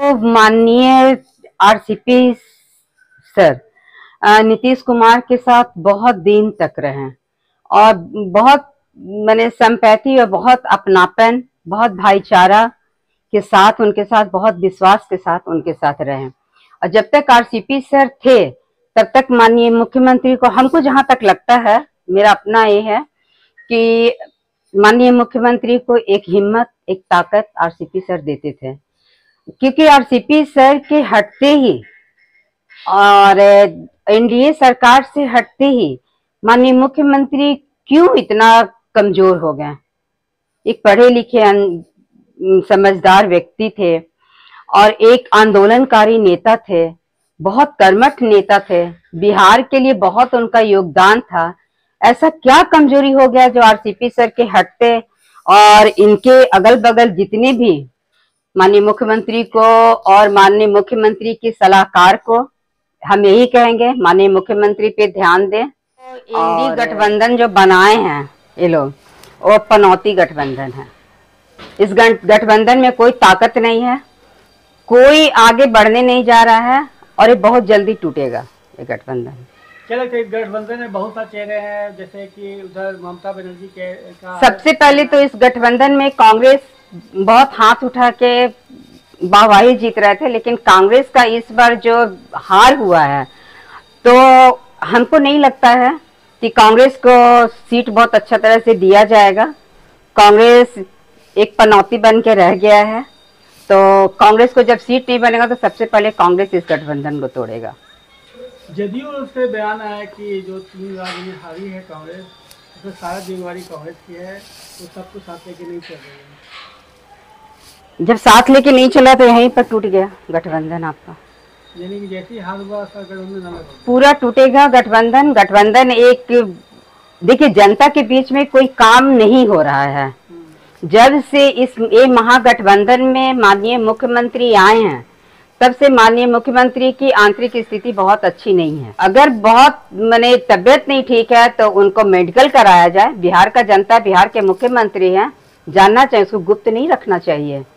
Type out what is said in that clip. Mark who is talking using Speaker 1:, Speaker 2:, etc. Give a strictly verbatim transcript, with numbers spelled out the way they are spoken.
Speaker 1: माननीय RCP sir Nitish Kumar के साथ बहुत दिन तक रहे और बहुत मैंने संपैथी और बहुत अपनापन, बहुत भाईचारा के साथ उनके साथ, बहुत विश्वास के साथ उनके साथ रहे। और जब तक आरसीपी सर थे तब तक माननीय मुख्यमंत्री को, हमको जहां तक लगता है, मेरा अपना ये है कि माननीय मुख्यमंत्री को एक हिम्मत, एक ताकत आरसीपी सर देते थे, क्योंकि आरसीपी सर के हटते ही और एनडीए सरकार से हटते ही माननीय मुख्यमंत्री क्यों इतना कमजोर हो गए। एक पढ़े लिखे समझदार व्यक्ति थे और एक आंदोलनकारी नेता थे, बहुत कर्मठ नेता थे, बिहार के लिए बहुत उनका योगदान था। ऐसा क्या कमजोरी हो गया जो आरसीपी सर के हटते और इनके अगल बगल जितने भी माननीय मुख्यमंत्री को और माननीय मुख्यमंत्री की सलाहकार को हम यही कहेंगे, माननीय मुख्यमंत्री पे ध्यान दें। इंडी गठबंधन जो बनाए हैं ये लोग, वो पनौती गठबंधन है। इस गठबंधन में कोई ताकत नहीं है, कोई आगे बढ़ने नहीं जा रहा है और ये बहुत जल्दी टूटेगा ये गठबंधन।
Speaker 2: क्या लगता है इस गठबंधन में बहुत सारे चेहरे हैं, जैसे कि उधर ममता बनर्जी के का...
Speaker 1: सबसे पहले तो इस गठबंधन में कांग्रेस बहुत हाथ उठा के वाहवाही जीत रहे थे, लेकिन कांग्रेस का इस बार जो हार हुआ है तो हमको नहीं लगता है कि कांग्रेस को सीट बहुत अच्छा तरह से दिया जाएगा। कांग्रेस एक पनौती बन के रह गया है, तो कांग्रेस को जब सीट नहीं बनेगा तो सबसे पहले कांग्रेस इस गठबंधन को तोड़ेगा।
Speaker 2: जदयू से बयान आया कि जो तीन बार में हारी है कांग्रेस, तो सारा जिम्मेवारी कांग्रेस की है, तो सब कुछ साथ लेके नहीं चल रही है।
Speaker 1: जब साथ लेके नहीं चला तो यहीं पर टूट गया गठबंधन आपका।
Speaker 2: यानी कि जैसे हार हुआ गठबंधन
Speaker 1: पूरा टूटेगा गठबंधन। गठबंधन एक, देखिए जनता के बीच में कोई काम नहीं हो रहा है। जब से इस ये महागठबंधन में माननीय मुख्यमंत्री आए हैं तब से माननीय मुख्यमंत्री की आंतरिक स्थिति बहुत अच्छी नहीं है। अगर बहुत माने तबियत नहीं ठीक है तो उनको मेडिकल कराया जाए। बिहार का जनता बिहार के मुख्यमंत्री हैं, जानना चाहिए, उसको गुप्त नहीं रखना चाहिए।